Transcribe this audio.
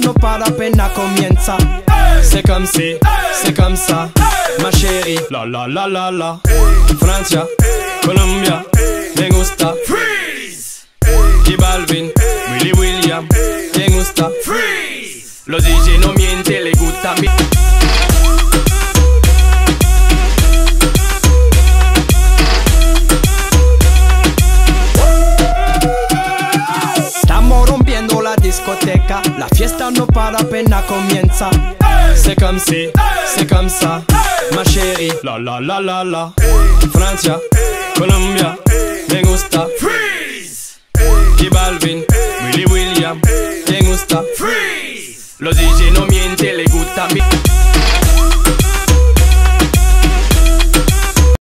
no para apenas comienza. C'est comme si, c'est comme ça, ma chérie. La la la la la. Francia, Colombia, me gusta. Freeze. Y Balvin, Willy William, me gusta. Freeze. Los DJ no mienten, le gusta mi. Estamos rompiendo la discoteca, la fiesta no para apenas comienza. C'est comme si, c'est comme ça, ma chérie. La la la la la. Francia, Colombia, me gusta. Freeze. Y Balvin, Willy William, me gusta. Freeze. Los DJ no mienten, le gusta mi.